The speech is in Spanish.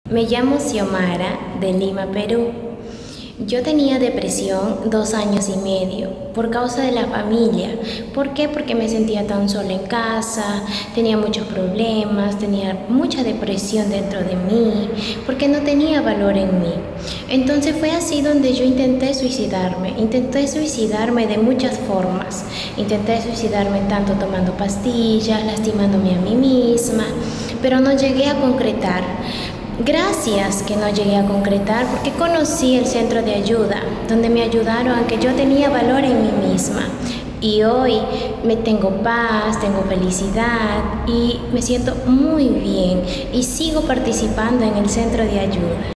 Me llamo Xiomara de Lima, Perú. Yo tenía depresión 2 años y medio por causa de la familia. ¿Por qué? Porque me sentía tan sola en casa, tenía muchos problemas, tenía mucha depresión dentro de mí, porque no tenía valor en mí. Entonces fue así donde yo intenté suicidarme de muchas formas. Intenté suicidarme tanto tomando pastillas, lastimándome a mí misma, pero no llegué a concretar. Gracias que no llegué a concretar porque conocí el centro de ayuda, donde me ayudaron a que yo tenía valor en mí misma. Y hoy me tengo paz, tengo felicidad y me siento muy bien y sigo participando en el centro de ayuda.